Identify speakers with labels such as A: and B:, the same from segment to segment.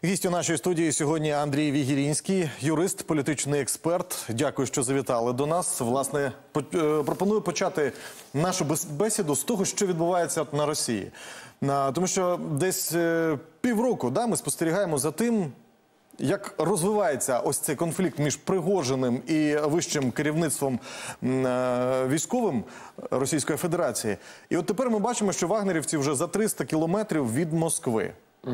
A: Гість у нашій студії сьогодні Андрій Вігірінський, юрист, політичний експерт. Дякую, що завітали до нас. Власне, пропоную почати нашу бесіду з того, що відбувається на Росії. Тому що десь півроку ми спостерігаємо за тим, як розвивається ось цей конфлікт між Пригожиним і вищим керівництвом військовим Російської Федерації. І от тепер ми бачимо, що вагнерівці вже за 300 кілометрів від Москви.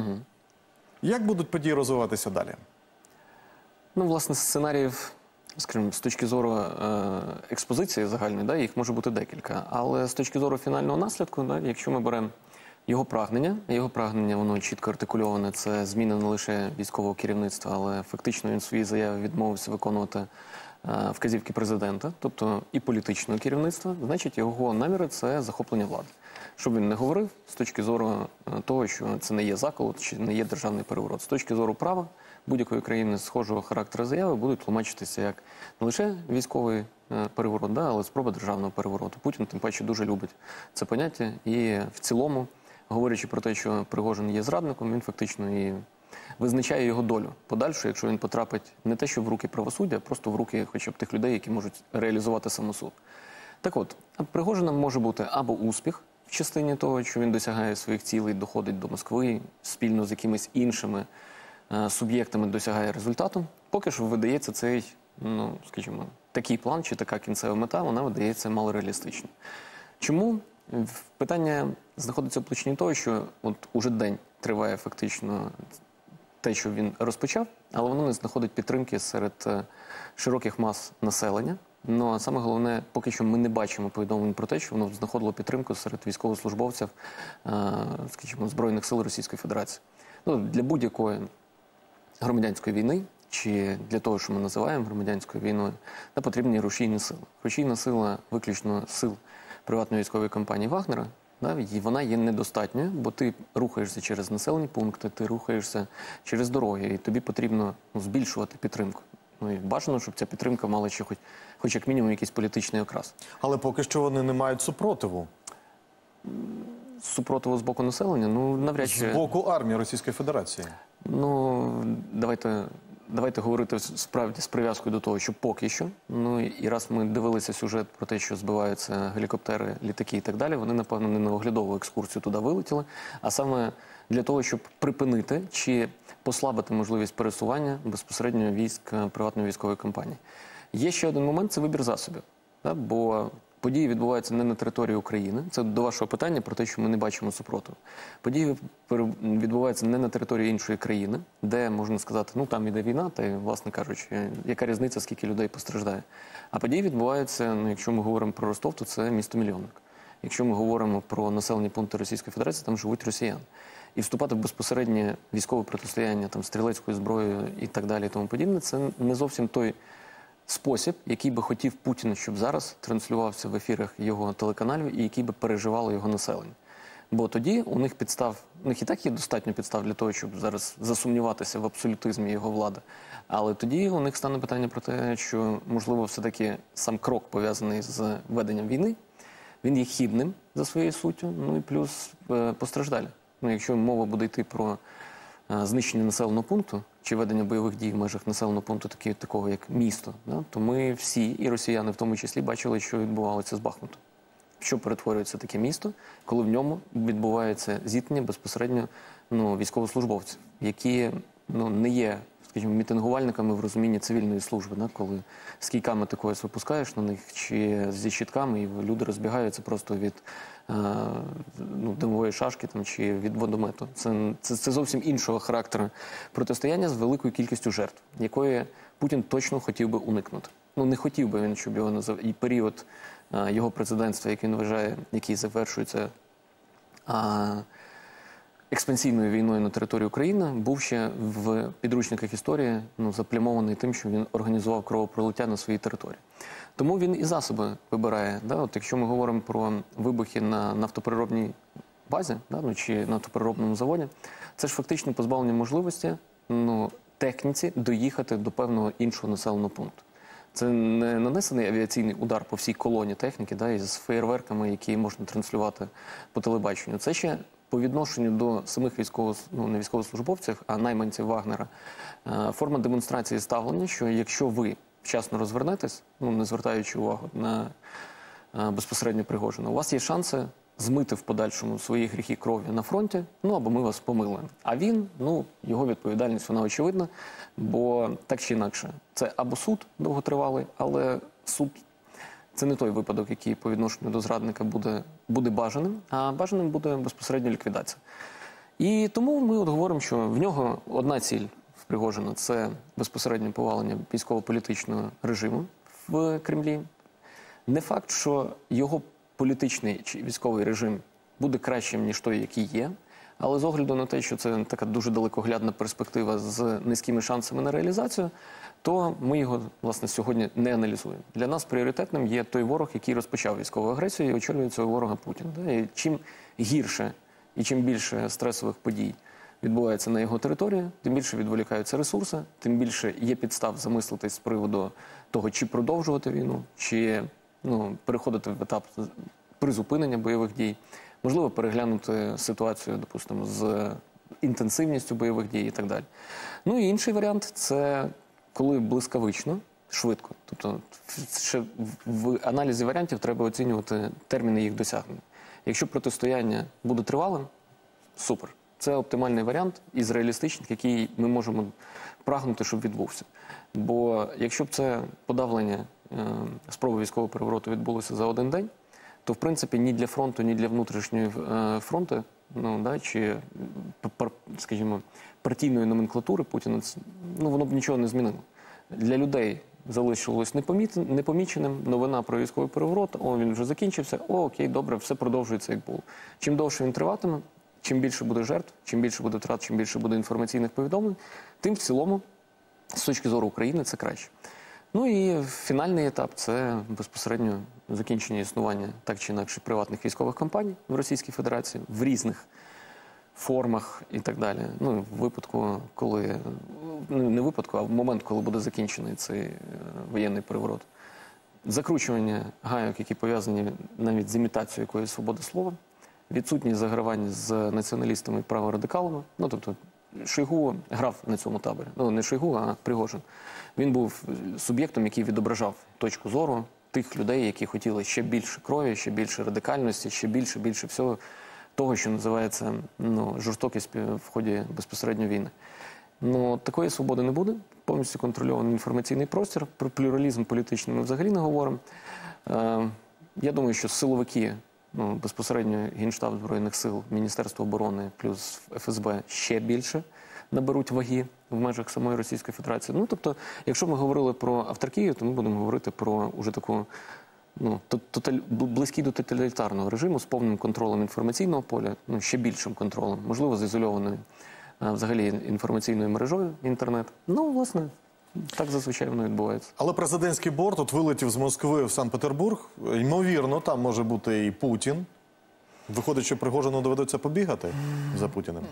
A: Як будуть події розвиватися далі?
B: Ну, власне, сценаріїв, скажімо, з точки зору експозиції загальної, їх може бути декілька. Але з точки зору фінального наслідку, якщо ми беремо його прагнення, воно чітко артикульоване, це зміна не лише військового керівництва, але фактично він в своїй заяві відмовився виконувати вказівки президента, тобто і політичного керівництва, значить його наміри – це захоплення влади. Щоб він не говорив, з точки зору того, що це не є заколот, чи не є державний переворот. З точки зору права, будь-якої країни схожого характеру заяви будуть тлумачитися як не лише військовий переворот, але спроба державного перевороту. Путін, тим паче, дуже любить це поняття. І в цілому, говорячи про те, що Пригожин є зрадником, він фактично і визначає його долю подальшу, якщо він потрапить не те, що в руки правосуддя, а просто в руки хоча б тих людей, які можуть реалізувати самосуд. Так от, Пригожином може бути або успіх в частині того, що він досягає своїх цілей, доходить до Москви, спільно з якимись іншими суб'єктами досягає результату. Поки що видається цей, скажімо, такий план чи така кінцева мета, вона видається малореалістично. Чому? Питання знаходиться в площині того, що от уже день триває фактично те, що він розпочав, але воно не знаходить підтримки серед широких мас населення. Ну, а саме головне, поки що ми не бачимо повідомлень про те, що воно знаходило підтримку серед військовослужбовців, скажімо, Збройних сил Російської Федерації. Ну, для будь-якої громадянської війни, чи для того, що ми називаємо громадянською війною, потрібні рушійні сили. Рушійна сила виключно сил приватної військової компанії Вагнера, і вона є недостатньою, бо ти рухаєшся через населені пункти, ти рухаєшся через дороги, і тобі потрібно збільшувати підтримку. Ну і бажано, щоб ця підтримка мала ще хоч як мінімум якийсь політичний окрас.
A: Але поки що вони не мають супротиву.
B: Супротиву з боку населення? Ну, навряд чи...
A: З боку армії Російської Федерації?
B: Ну, давайте говорити справді з прив'язкою до того, що поки що. Ну, і раз ми дивилися сюжет про те, що збиваються гелікоптери, літаки і так далі, вони, напевно, не на оглядову екскурсію туди вилетіли, а саме для того, щоб припинити чи послабити можливість пересування безпосередньо військ приватної військової компанії. Є ще один момент – це вибір засобів. Бо події відбуваються не на території України. Це до вашого питання про те, що ми не бачимо супротиву. Події відбуваються не на території іншої країни, де, можна сказати, ну там іде війна, та й, власне кажучи, яка різниця, скільки людей постраждає. А події відбуваються, ну, якщо ми говоримо про Ростов, то це місто-мільйонник. Якщо ми говоримо про населені пункти Російської Федерації, там живуть росіяни. І вступати в безпосереднє військове протистояння там, стрілецькою зброєю і так далі і тому подібне, це не зовсім той спосіб, який би хотів Путін, щоб зараз транслювався в ефірах його телеканалів і який би переживало його населення. Бо тоді у них і так є достатньо підстав для того, щоб зараз засумніватися в абсолютизмі його влади. Але тоді у них стане питання про те, що, можливо, все-таки сам крок, пов'язаний з веденням війни, він є хибним за своєю суттю, ну і плюс постраждалі. Ну, якщо мова буде йти про знищення населеного пункту чи ведення бойових дій в межах населеного пункту, такого як місто, то ми всі, і росіяни в тому числі, бачили, що відбувалося з Бахмутом. Що перетворюється таке місто, коли в ньому відбувається зіткнення безпосередньо військовослужбовців, які не є, скажімо, мітингувальниками в розумінні цивільної служби, коли з кійками ти когось випускаєш на них, чи зі щитками, і люди розбігаються просто від димової шашки чи від водомету. Це зовсім іншого характеру протистояння з великою кількістю жертв, якої Путін точно хотів би уникнути. Ну, не хотів би він, щоб його називали, і період його президентства, як він вважає, який завершується експансійною війною на території України, був ще в підручниках історії заплямований тим, що він організував кровопролиття на своїй території. Тому він і засоби вибирає. От якщо ми говоримо про вибухи на нафтопереробній базі чи нафтопереробному заводі, це ж фактично позбавлення можливості техніці доїхати до певного іншого населеного пункту. Це не нанесений авіаційний удар по всій колоні техніки із феєрверками, які можна транслювати по телебаченню. Це ще по відношенню до самих не військовослужбовців, а найманців Вагнера, форма демонстрації ставлення, що якщо ви вчасно розвернетесь, не звертаючи увагу на безпосередньо Пригожина, у вас є шанси змити в подальшому свої гріхи крові на фронті, або ми вас помилуємо. А він, його відповідальність, вона очевидна, бо так чи інакше, це або суд довготривалий, але суд – це не той випадок, який по відношенню до зрадника буде бажаним, а бажаним буде безпосередньо ліквідація. І тому ми говоримо, що в нього одна ціль в Пригожина – це безпосередньо повалення військово-політичного режиму в Кремлі. Не факт, що його політичний чи військовий режим буде кращим, ніж той, який є, але з огляду на те, що це така дуже далекоглядна перспектива з низькими шансами на реалізацію, то ми його, власне, сьогодні не аналізуємо. Для нас пріоритетним є той ворог, який розпочав військову агресію і очолює цього ворога Путін. І чим гірше і чим більше стресових подій відбувається на його території, тим більше відволікаються ресурси, тим більше є підстав замислитись з приводу того, чи продовжувати війну, чи переходити в етап призупинення бойових дій, можливо, переглянути ситуацію, допустимо, з інтенсивністю бойових дій і так далі. І інший варіант – це коли блискавично, швидко. Тобто ще в аналізі варіантів треба оцінювати терміни їх досягнення. Якщо протистояння буде тривалим – супер. Це оптимальний варіант із реалістичних, який ми можемо прагнути, щоб відбувся. Бо якщо б це подавлення спроби військового перевороту відбулося за один день, то, в принципі, ні для фронту, ні для внутрішньої фронту, чи, скажімо, партійної номенклатури Путіна, воно б нічого не змінило. Для людей залишилось непоміченим новина про військовий переворот, він вже закінчився, окей, добре, все продовжується, як було. Чим довше він триватиме, чим більше буде жертв, чим більше буде втрат, чим більше буде інформаційних повідомлень, тим в цілому, з точки зору України, це краще. І фінальний етап – це безпосередньо закінчення існування так чи інакше приватних військових компаній в Російській Федерації в різних формах і так далі. В випадку, коли, не випадку, а в момент, коли буде закінчений цей воєнний переворот. Закручування гайок, які пов'язані навіть з імітацією якоїсь свободи слова, відсутність загравання з націоналістами і праворадикалами, тобто Шойгу грав на цьому таборі. Не Шойгу, а Пригожин. Він був суб'єктом, який відображав точку зору тих людей, які хотіли ще більше крові, ще більше радикальності, ще більше всього того, що називається жорстокість в ході безпосередньо війни. Такої свободи не буде. Повністю контрольований інформаційний простір. Про плюралізм політичний ми взагалі не говоримо. Я думаю, що силовики, безпосередньо Генштаб Збройних сил, Міністерство оборони плюс ФСБ ще більше наберуть ваги в межах самої Російської Федерації. Тобто, якщо ми говорили про автаркію, то ми будемо говорити про уже таку близький до тоталітарного режиму з повним контролем інформаційного поля, ще більшим контролем, можливо, з ізольованою взагалі інформаційною мережою інтернет. Власне, так зазвичай воно відбувається.
A: Але президентський борт вилетів з Москви в Санкт-Петербург. Ймовірно, там може бути і Путін. Виходить, що Пригожину доведеться побігати за Путіним?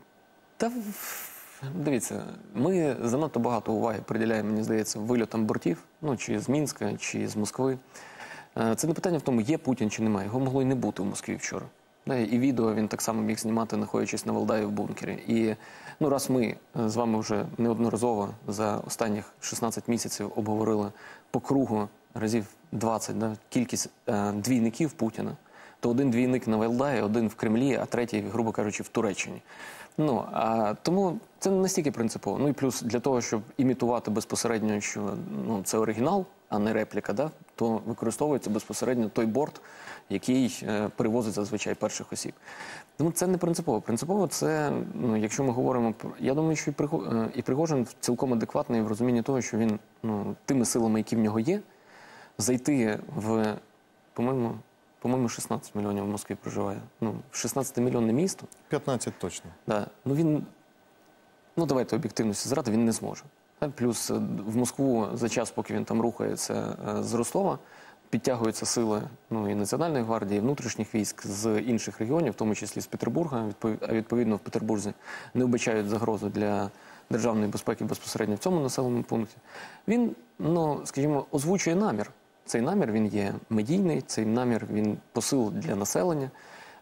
B: Дивіться, ми занадто багато уваги приділяємо, мені здається, вильотам бортів, чи з Мінська, чи з Москви. Це не питання в тому, є Путін чи немає. Його могло й не бути в Москві вчора. І відео він так само міг знімати, знаходячись на Валдаї в бункері. І раз ми з вами вже неодноразово за останніх 16 місяців обговорили по кругу разів 20 кількість двійників Путіна, то один двійник на Валдаї, один в Кремлі, а третій, грубо кажучи, в Туреччині. Тому це не настільки принципово. І плюс для того, щоб імітувати безпосередньо, що це оригінал, а не репліка, то використовується безпосередньо той борт, який перевозить зазвичай перших осіб. Тому це не принципово. Принципово це, якщо ми говоримо про... Я думаю, що і Пригожин цілком адекватний в розумінні того, що він тими силами, які в нього є, зайти в, по-моєму, 16 мільйонів в Москві проживає. 16-мільйонне місто.
A: 15 точно.
B: Він, давайте об'єктивності заради, він не зможе. Плюс в Москву за час, поки він там рухається з Ростова, підтягуються сили і Національної гвардії, і внутрішніх військ з інших регіонів, в тому числі з Петербурга. А відповідно в Петербурзі не вбачають загрозу для державної безпеки безпосередньо в цьому населеному пункті. Він, скажімо, озвучує намір. Цей намір, він є медійний, цей намір, він посил для населення.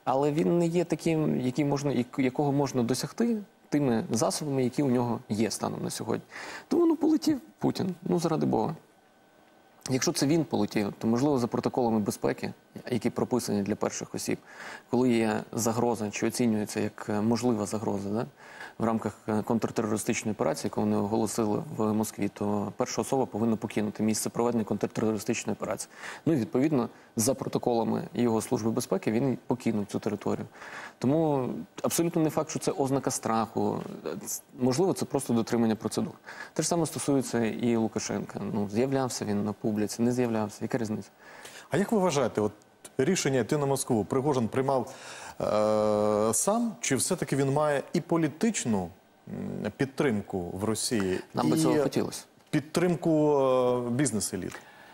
B: Але він не є таким, якого можна досягти тими засобами, які у нього є станом на сьогодні. Тому полетів Путін, заради Бога. Якщо це він полетів, то, можливо, за протоколами безпеки, які прописані для перших осіб, коли є загроза, чи оцінюється як можлива загроза, да, в рамках контртерористичної операції, яку вони оголосили в Москві, то перша особа повинна покинути місце проведення контртерористичної операції. І, відповідно, за протоколами його Служби безпеки він покинув цю територію. Тому абсолютно не факт, що це ознака страху. Можливо, це просто дотримання процедур. Те ж саме стосується і Лукашенка. З'являвся він на публіці, не з'являвся. Яка різниця?
A: А як ви вважаєте, рішення йти на Москву Пригожин приймав сам, чи все-таки він має і політичну підтримку в Росії,
B: Нам би цього хотілося.
A: Підтримку бізнес-еліт?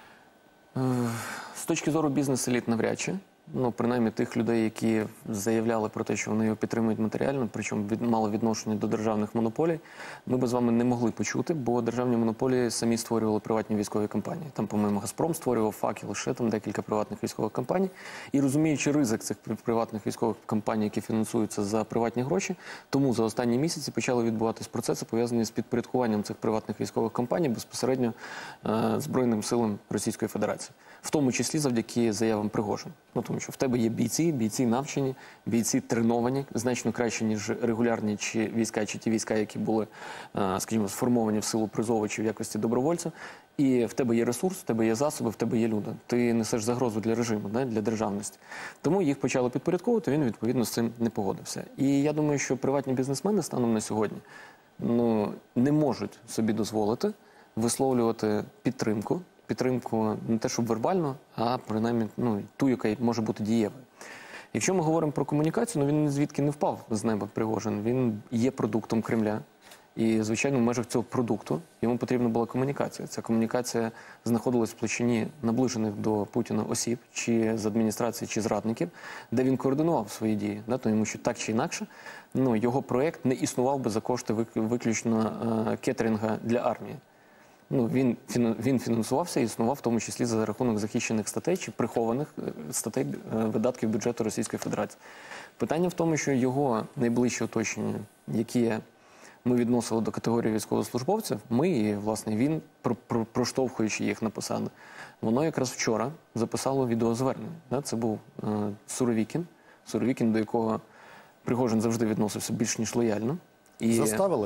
B: З точки зору бізнес-еліт навряд чи. Принаймні тих людей, які заявляли про те, що вони його підтримують матеріально, причому мало відношення до державних монополій, ми б з вами не могли почути, бо державні монополії самі створювали приватні військові компанії. Там, по-моєму, «Газпром» створював, «Факел», ще там декілька приватних військових компаній. І розуміючи ризик цих приватних військових компаній, які фінансуються за приватні гроші, тому за останні місяці почали відбуватись процеси, пов'язані з підпорядкуванням цих приватних військових компаній безпосередньо Збройним силам Російської Федерації. В тому числі завдяки заявам Пригожина. Тому що в тебе є бійці навчені, бійці треновані, значно краще, ніж регулярні війська, чи ті війська, які були, скажімо, сформовані в силу призову чи в якості добровольця. І в тебе є ресурс, в тебе є засоби, в тебе є люди. Ти несеш загрозу для режиму, для державності. Тому їх почали підпорядковувати, він, відповідно, з цим не погодився. І я думаю, що приватні бізнесмени станом на сьогодні не можуть собі дозволити висловлювати підтримку не те, щоб вербально, а принаймні ту, яка може бути дієвою. Якщо ми говоримо про комунікацію, він звідки не впав з неба Пригожин. Він є продуктом Кремля. І, звичайно, в межах цього продукту йому потрібна була комунікація. Ця комунікація знаходилась в площині наближених до Путіна осіб, чи з адміністрації, чи з радників, де він координував свої дії. Тому що так чи інакше, його проєкт не існував би за кошти виключно кетеринга для армії. Він фінансувався і існував в тому числі за рахунок захищених статей чи прихованих статей видатків бюджету Російської Федерації. Питання в тому, що його найближче оточення, які ми відносили до категорії військовослужбовців, ми і, власне, він, проштовхуючи їх на посади, воно якраз вчора записало відеозвернення. Це був Суровікін, до якого Пригожин завжди відносився більш ніж лояльно.
A: Заставили?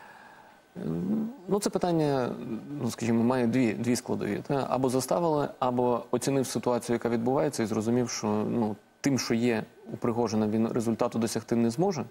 B: Це питання, скажімо, має дві складові. Або заставили, або оцінив ситуацію, яка відбувається, і зрозумів, що тим, що є у Пригожина, він результату досягти не зможе.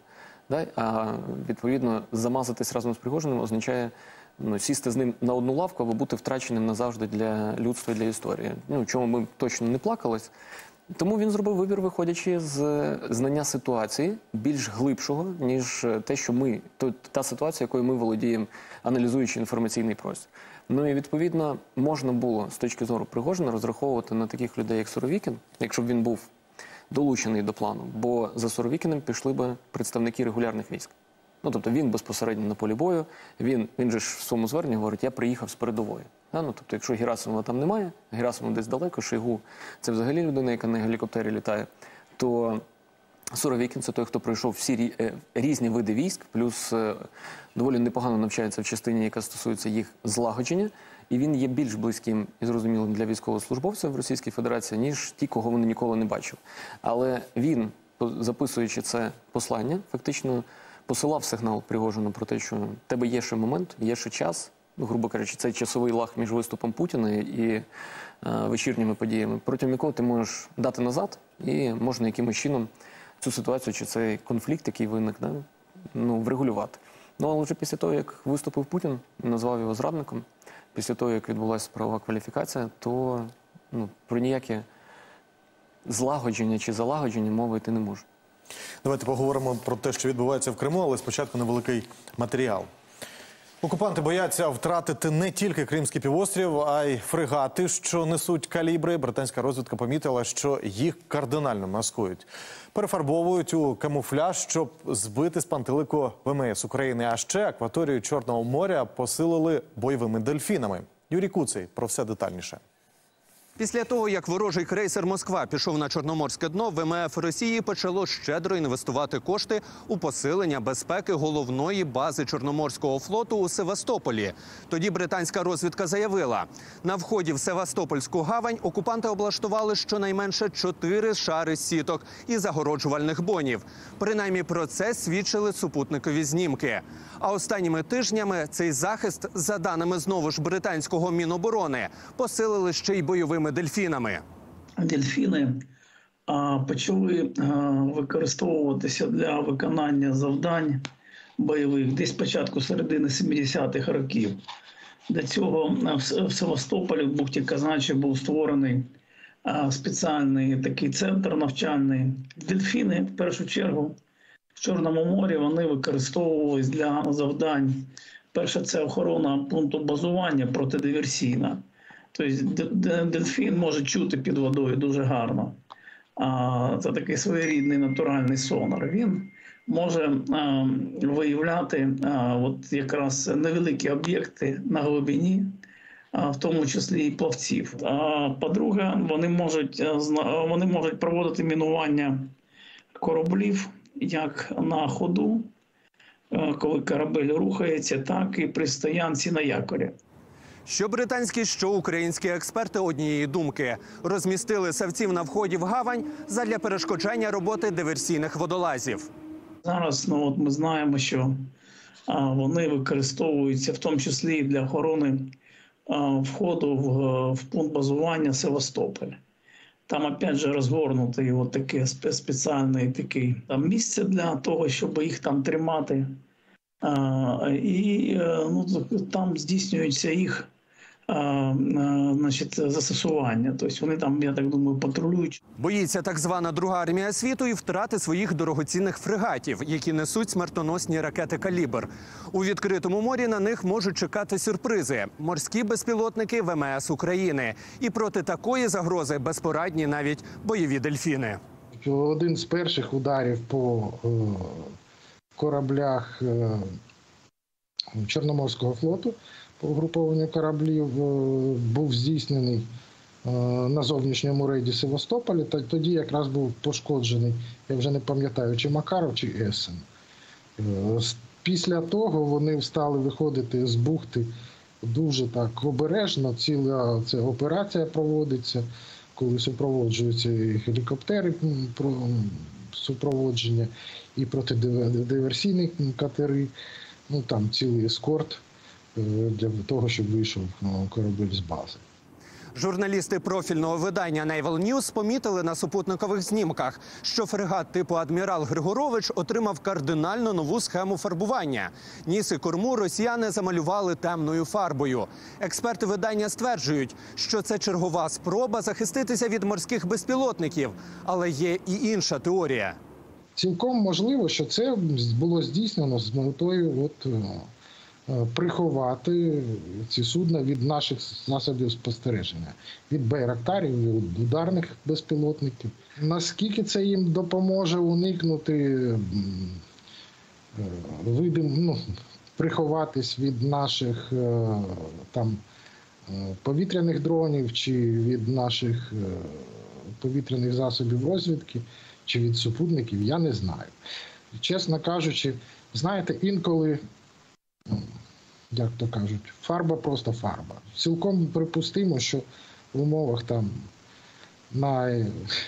B: А, відповідно, замазатись разом з Пригожиним означає сісти з ним на одну лавку або бути втраченим назавжди для людства і для історії. Чому ми точно не плакались. Тому він зробив вибір, виходячи з знання ситуації більш глибшого, ніж те, що та ситуація, якою ми володіємо, аналізуючи інформаційний простір. І, відповідно, можна було з точки зору Пригожина розраховувати на таких людей, як Суровікін, якщо б він був долучений до плану, бо за Суровікіним пішли б представники регулярних військ. Тобто він безпосередньо на полі бою, він же ж в своєму зверненні говорить, я приїхав з передової. Тобто, якщо Герасимова там немає, Герасимов десь далеко, Шойгу – це взагалі людина, яка на гелікоптері літає, то Суровікін – це той, хто пройшов всі різні види військ, плюс доволі непогано навчається в частині, яка стосується їх злагодження, і він є більш близьким і зрозумілим для військовослужбовців в Російській Федерації, ніж ті, кого вони ніколи не бачили. Але він, записуючи це послання, фактично посилав сигнал Пригожину про те, що в тебе є ще момент, є ще час, грубо кажучи, цей часовий лаг між виступом Путіна і вечірніми подіями, протягом якого ти можеш дати назад і можна якимось чином цю ситуацію чи цей конфлікт, який виник, врегулювати. Але вже після того, як виступив Путін, назвав його зрадником, після того, як відбулася правова кваліфікація, то про ніяке злагодження чи залагодження мови йти не може.
A: Давайте поговоримо про те, що відбувається в Криму, але спочатку невеликий матеріал. Окупанти бояться втратити не тільки Кримський півострів, а й фрегати, що несуть калібри. Британська розвідка помітила, що їх кардинально маскують. Перефарбовують у камуфляж, щоб збити з пантелику ВМС України. А ще акваторію Чорного моря посилили бойовими дельфінами. Юрій Куций про все детальніше.
C: Після того, як ворожий крейсер «Москва» пішов на Чорноморське дно, ВМФ Росії почало щедро інвестувати кошти у посилення безпеки головної бази Чорноморського флоту у Севастополі. Тоді британська розвідка заявила, на вході в Севастопольську гавань окупанти облаштували щонайменше 4 шари сіток і загороджувальних бонів. Принаймні про це свідчили супутникові знімки. А останніми тижнями цей захист, за даними знову ж британського Міноборони, посилили ще й бойовими дельфінами.
D: Дельфіни почали використовуватися для виконання завдань бойових десь початку середини 70-х років. Для цього в Севастополі, в бухті Казачі, був створений спеціальний такий центр навчальний. Дельфіни, в першу чергу, в Чорному морі вони використовувались для завдань. Перше – це охорона пункту базування протидиверсійна. Тобто дельфін може чути під водою дуже гарно. Це такий своєрідний натуральний сонар. Він може виявляти от якраз невеликі об'єкти на глибині, в тому числі і плавців. По-друге, вони можуть проводити мінування кораблів як на ходу, коли корабель рухається, так і при стоянці на якорі.
C: Що британські, що українські експерти однієї думки. Розмістили савців на вході в гавань задля перешкоджання роботи диверсійних водолазів.
D: Зараз ми знаємо, що вони використовуються в тому числі і для охорони входу в пункт базування Севастополь. Там, опять же, розгорнутий таке спеціальне там місце для того, щоб їх там тримати. І там здійснюється їх застосування. Тобто вони там, я так думаю, патрулюють.
C: Боїться так звана Друга армія світу і втрати своїх дорогоцінних фрегатів, які несуть смертоносні ракети «Калібр». У відкритому морі на них можуть чекати сюрпризи – морські безпілотники ВМС України. І проти такої загрози безпорадні навіть бойові дельфіни.
E: Один з перших ударів по кораблях Чорноморського флоту, по угрупованню кораблів, був здійснений на зовнішньому рейді Севастополі. Тоді якраз був пошкоджений, я вже не пам'ятаю, чи Макаров, чи Есен. Після того вони стали виходити з бухти дуже так обережно. Ціла ця операція проводиться, коли супроводжуються і гелікоптери супроводження, і протидиверсійні катери. Там цілий ескорт для того, щоб вийшов корабель з бази.
C: Журналісти профільного видання Naval News помітили на супутникових знімках, що фрегат типу «Адмірал Григорович» отримав кардинально нову схему фарбування. Ніс і корму росіяни замалювали темною фарбою. Експерти видання стверджують, що це чергова спроба захиститися від морських безпілотників. Але є і інша теорія.
E: Цілком можливо, що це було здійснено з метою приховати ці судна від наших засобів спостереження, від байрактарів, від ударних безпілотників. Наскільки це їм допоможе уникнути, приховатись від наших повітряних дронів чи від наших повітряних засобів розвідки, чи від супутників, я не знаю. Чесно кажучи, знаєте, інколи, як то кажуть, фарба просто фарба. Цілком припустимо, що в умовах на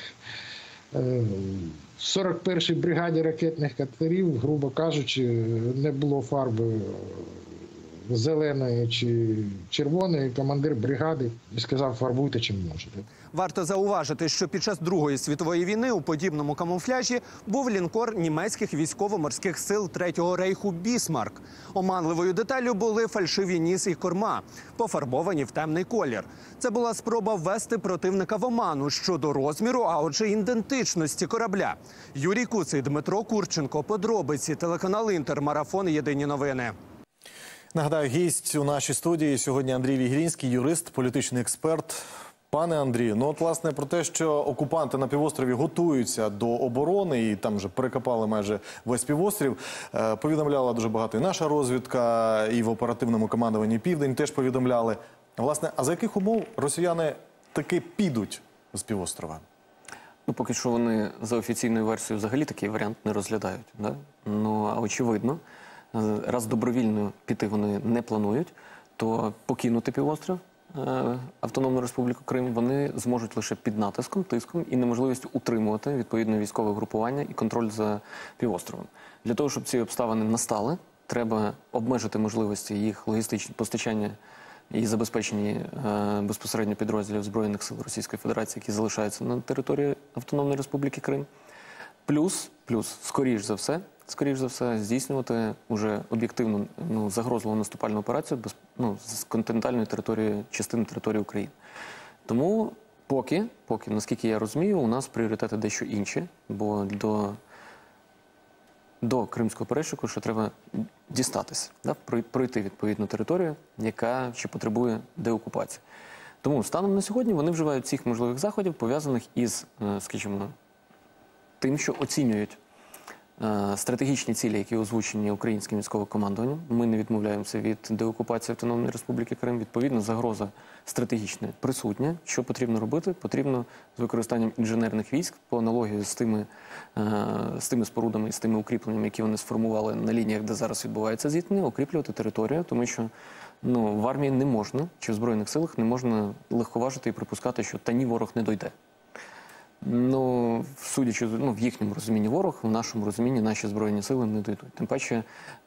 E: 41-й бригаді ракетних катерів, грубо кажучи, не було фарби зеленої чи червоної, командир бригади сказав: фарбуйте чим можете.
C: Варто зауважити, що під час Другої світової війни у подібному камуфляжі був лінкор німецьких військово-морських сил Третього рейху «Бісмарк». Оманливою деталлю були фальшиві ніс і корма, пофарбовані в темний колір. Це була спроба ввести противника в оману щодо розміру, а отже ідентичності корабля. Юрій Куций, Дмитро Курченко, подробиці, телеканал «Інтер», марафон «Єдині новини».
A: Нагадаю, гість у нашій студії сьогодні Андрій Вігірінський, юрист, політичний експерт. Пане Андрію, власне, про те, що окупанти на півострові готуються до оборони і там вже перекопали майже весь півострів, повідомляла дуже багато і наша розвідка, і в оперативному командуванні «Південь» теж повідомляли. Власне, а за яких умов росіяни таки підуть з півострова?
B: Ну, поки що вони за офіційною версією взагалі такий варіант не розглядають. Да? Ну, а очевидно, раз добровільно піти вони не планують, то покинути півострів, Автономну Республіку Крим, вони зможуть лише під натиском, тиском і неможливістю утримувати відповідне військове групування і контроль за півостровом. Для того, щоб ці обставини настали, треба обмежити можливості їх логістичного постачання і забезпечення безпосередньо підрозділів Збройних сил Російської Федерації, які залишаються на території Автономної Республіки Крим. Плюс, скоріш за все, здійснювати уже об'єктивну загрозливу наступальну операцію з континентальної території, частини території України. Тому поки, наскільки я розумію, у нас пріоритети дещо інші, бо до Кримського перешийку ще треба дістатися, да? Пройти відповідну територію, яка ще потребує деокупації. Тому станом на сьогодні вони вживають всіх можливих заходів, пов'язаних із, скажімо, тим, що оцінюють стратегічні цілі, які озвучені українським військовим командуванням. Ми не відмовляємося від деокупації Автономної Республіки Крим. Відповідно, загроза стратегічна присутня. Що потрібно робити? Потрібно з використанням інженерних військ по аналогії з тими спорудами і з тими укріпленнями, які вони сформували на лініях, де зараз відбувається зіткнення, укріплювати територію, тому що в армії не можна, чи в Збройних силах не можна легковажити і припускати, що та ні, ворог не дойде. Судячи в їхньому розумінні ворог, в нашому розумінні наші Збройні сили не дійдуть. Тим паче,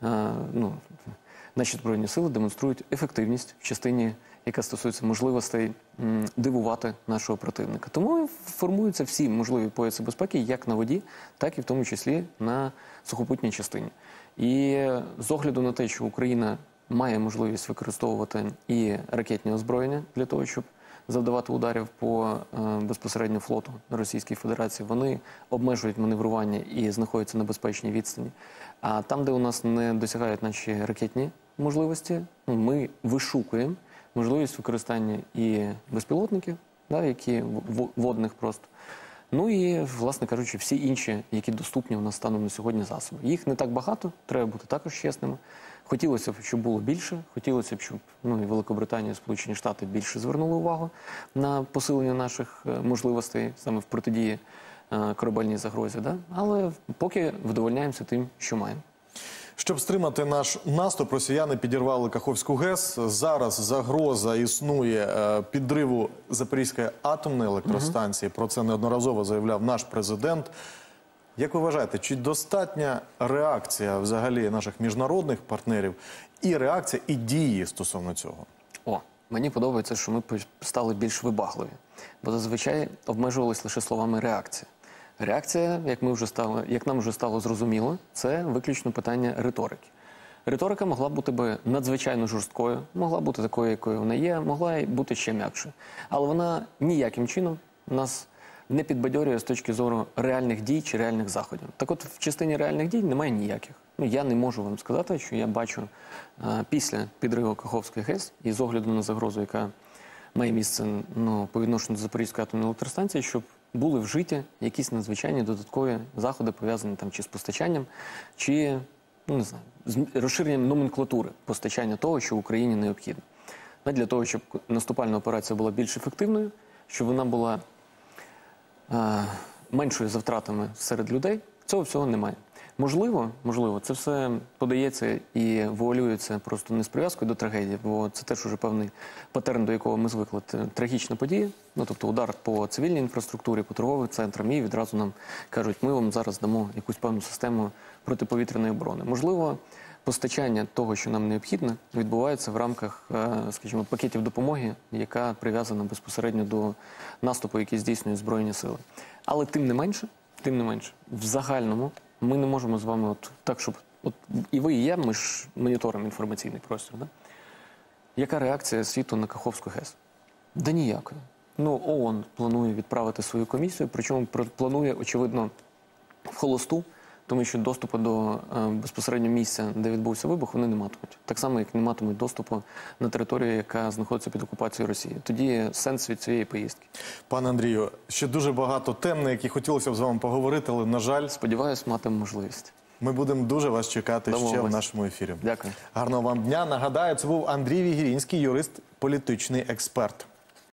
B: наші Збройні сили демонструють ефективність в частині, яка стосується можливостей дивувати нашого противника. Тому формуються всі можливі пояси безпеки як на воді, так і в тому числі на сухопутній частині. І з огляду на те, що Україна має можливість використовувати і ракетні озброєння для того, щоб завдавати ударів по безпосередньо флоту Російської Федерації, вони обмежують маневрування і знаходяться на безпечній відстані. А там, де у нас не досягають наші ракетні можливості, ми вишукуємо можливість використання і безпілотників, які водних просто. Ну і, власне кажучи, всі інші, які доступні у нас станом на сьогодні засоби. Їх не так багато, треба бути також чесними. Хотілося б, щоб було більше, хотілося б, щоб і Великобританія, і Сполучені Штати більше звернули увагу на посилення наших можливостей саме в протидії корабельній загрозі. Да? Але поки вдовольняємося тим, що маємо.
A: Щоб стримати наш наступ, росіяни підірвали Каховську ГЕС. Зараз загроза існує підриву Запорізької атомної електростанції. Про це неодноразово заявляв наш президент. Як ви вважаєте, чи достатня реакція взагалі наших міжнародних партнерів і реакція, і дії стосовно цього?
B: Мені подобається, що ми стали більш вибагливі, бо зазвичай обмежувалися лише словами реакція. Реакція, як нам вже стало зрозуміло, це виключно питання риторики. Риторика могла бути би надзвичайно жорсткою, могла бути такою, якою вона є, могла бути ще м'якшою. Але вона ніяким чином нас не підбадьорює з точки зору реальних дій чи реальних заходів. Так от, в частині реальних дій немає ніяких. Я не можу вам сказати, що я бачу після підриву Каховської ГЕС і з огляду на загрозу, яка має місце по відношенню до Запорізької атомної електростанції, щоб були вжиті якісь надзвичайні додаткові заходи, пов'язані чи з постачанням, чи з розширенням номенклатури постачання того, що в Україні необхідно. Для того, щоб наступальна операція була більш ефективною, щоб вона була меншою за втратами серед людей, цього всього немає. Можливо, це все подається і вуалюється просто не з прив'язкою до трагедії, бо це теж уже певний патерн, до якого ми звикли. Трагічна подія, тобто удар по цивільній інфраструктурі, по торговим центрам, і відразу нам кажуть, ми вам зараз дамо якусь певну систему протиповітряної оборони. Можливо, постачання того, що нам необхідно, відбувається в рамках, скажімо, пакетів допомоги, яка прив'язана безпосередньо до наступу, який здійснюють Збройні сили. Але тим не менше, в загальному ми не можемо з вами так, щоб і ви, і я, ми ж моніторимо інформаційний простір. Да? Яка реакція світу на Каховську ГЕС? Да ніякої. ООН планує відправити свою комісію, причому планує, очевидно, в холосту, тому що доступу до безпосередньо місця, де відбувся вибух, вони не матимуть. Так само, як не матимуть доступу на територію, яка знаходиться під окупацією Росії. Тоді сенс від цієї поїздки.
A: Пане Андрію, ще дуже багато тем, на які хотілося б з вами поговорити, але, на жаль...
B: Сподіваюсь, матимемо можливість.
A: Ми будемо дуже вас чекати ще в нашому ефірі.
B: Дякую.
A: Гарного вам дня. Нагадаю, це був Андрій Вігірінський, юрист, політичний експерт.